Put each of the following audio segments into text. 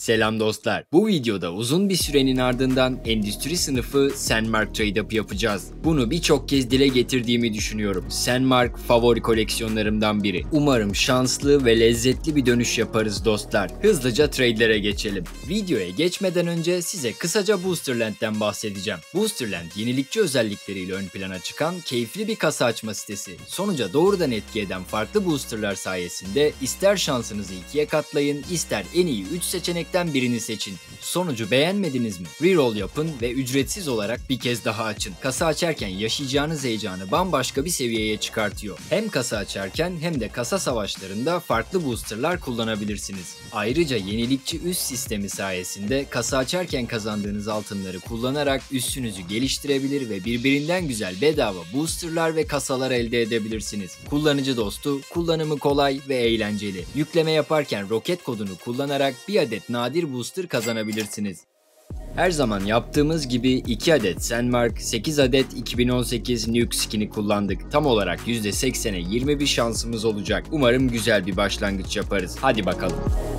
Selam dostlar. Bu videoda uzun bir sürenin ardından endüstri sınıfı Sandmarc Trade-Up yapacağız. Bunu birçok kez dile getirdiğimi düşünüyorum. Sandmarc favori koleksiyonlarımdan biri. Umarım şanslı ve lezzetli bir dönüş yaparız dostlar. Hızlıca trade'lere geçelim. Videoya geçmeden önce size kısaca Boosterland'den bahsedeceğim. Boosterland yenilikçi özellikleriyle ön plana çıkan keyifli bir kasa açma sitesi. Sonuca doğrudan etki eden farklı boosterlar sayesinde ister şansınızı ikiye katlayın, ister en iyi 3 seçenekten birini seçin. Sonucu beğenmediniz mi? Reroll yapın ve ücretsiz olarak bir kez daha açın. Kasa açarken yaşayacağınız heyecanı bambaşka bir seviyeye çıkartıyor. Hem kasa açarken hem de kasa savaşlarında farklı boosterlar kullanabilirsiniz. Ayrıca yenilikçi üs sistemi sayesinde kasa açarken kazandığınız altınları kullanarak üssünüzü geliştirebilir ve birbirinden güzel bedava boosterlar ve kasalar elde edebilirsiniz. Kullanıcı dostu, kullanımı kolay ve eğlenceli. Yükleme yaparken roket kodunu kullanarak bir adet nadir booster kazanabilirsiniz. Her zaman yaptığımız gibi 2 adet Sandmarc, 8 adet 2018 Nuke skin'i kullandık. Tam olarak %80'e 20 bir şansımız olacak. Umarım güzel bir başlangıç yaparız. Hadi bakalım.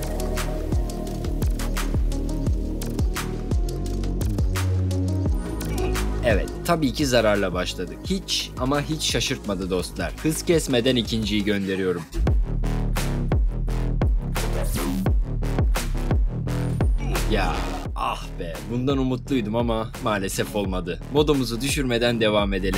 Evet, tabii ki zararla başladık. Hiç ama hiç şaşırtmadı dostlar. Hız kesmeden ikinciyi gönderiyorum. Ya ah be, bundan umutluydum ama maalesef olmadı. Modumuzu düşürmeden devam edelim.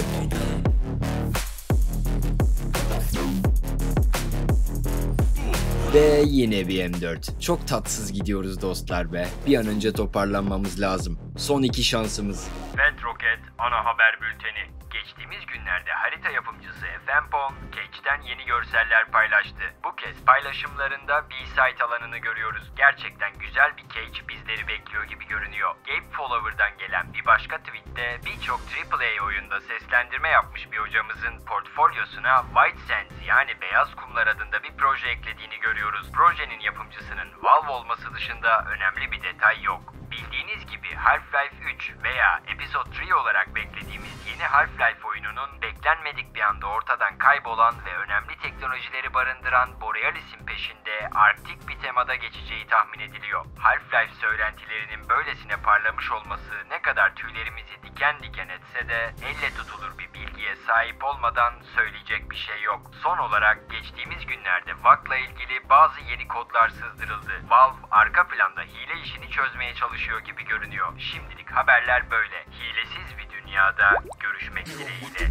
Ve yine bir M4. Çok tatsız gidiyoruz dostlar be. Bir an önce toparlanmamız lazım. Son 2 şansımız. Red Rocket ana haber bülteni. Geçtiğimiz günlerde harita yapımcısı FMPON, Cage'den yeni görseller paylaştı. Bu kez paylaşımlarında B-Site alanını görüyoruz. Gerçekten güzel bir Cage bizleri bekliyor gibi görünüyor. Gabe Follower'dan gelen bir başka tweette birçok AAA oyunda seslendirme yapmış bir hocamızın portfolyosuna White Sands yani Beyaz Kumlar adında bir proje eklediğini görüyoruz. Projenin yapımcısının Valve olması dışında önemli bir detay yok. Bildiğiniz gibi Half-Life 3 veya Episode 3 olarak beklediğimiz yeni Half-Life oyununun beklenmedik bir anda ortadan kaybolan ve önemli teknolojileri barındıran Borealis'in peşinde Arktik bir temada geçeceği tahmin ediliyor. Half-Life söylentilerinin böylesine parlamış olması ne kadar tüylerimizi diken diken etse de elle tutulur bir bilgiye sahip olmadan söyleyecek bir şey yok. Son olarak geçtiğimiz günlerde VAC'la ilgili bazı yeni kodlar sızdırıldı. Valve arka planda hile işini çözmeye çalışıyor gibi görünüyor. Şimdilik haberler böyle. Hilesiz bir dünyada görüşmek dileğiyle.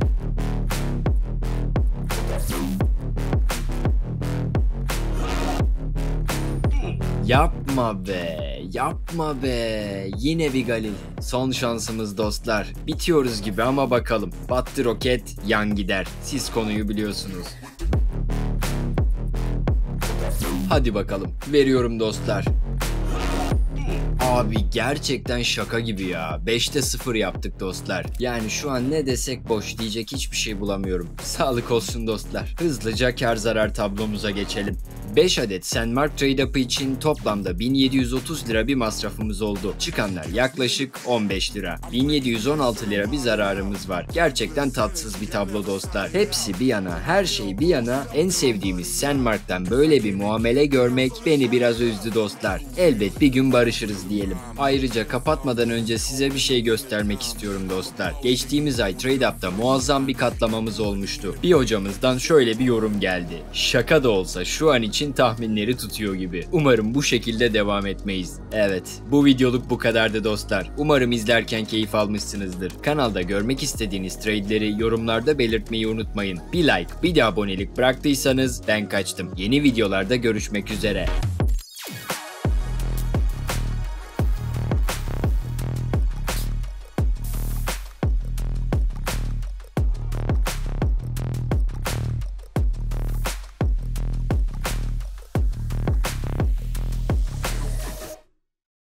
Yapma be, yapma be. Yine bir Galil. Son şansımız dostlar. Bitiyoruz gibi ama bakalım. Battı roket, yan gider. Siz konuyu biliyorsunuz. Hadi bakalım. Veriyorum dostlar. Abi gerçekten şaka gibi ya. 5'te 0 yaptık dostlar. Yani şu an ne desek boş, diyecek hiçbir şey bulamıyorum. Sağlık olsun dostlar. Hızlıca kar zarar tablomuza geçelim. 5 adet Sandmarc Trade-Up için toplamda 1730 lira bir masrafımız oldu. Çıkanlar yaklaşık 15 lira. 1716 lira bir zararımız var. Gerçekten tatsız bir tablo dostlar. Hepsi bir yana, her şey bir yana, en sevdiğimiz Sandmarc'tan böyle bir muamele görmek beni biraz üzdü dostlar. Elbet bir gün barışırız diyelim. Ayrıca kapatmadan önce size bir şey göstermek istiyorum dostlar. Geçtiğimiz ay Trade-Up'ta muazzam bir katlamamız olmuştu. Bir hocamızdan şöyle bir yorum geldi. Şaka da olsa şu an için tahminleri tutuyor gibi. Umarım bu şekilde devam etmeyiz. Evet, bu videoluk bu kadardı dostlar. Umarım izlerken keyif almışsınızdır. Kanalda görmek istediğiniz trade'leri yorumlarda belirtmeyi unutmayın. Bir like, bir de abonelik bıraktıysanız ben kaçtım. Yeni videolarda görüşmek üzere.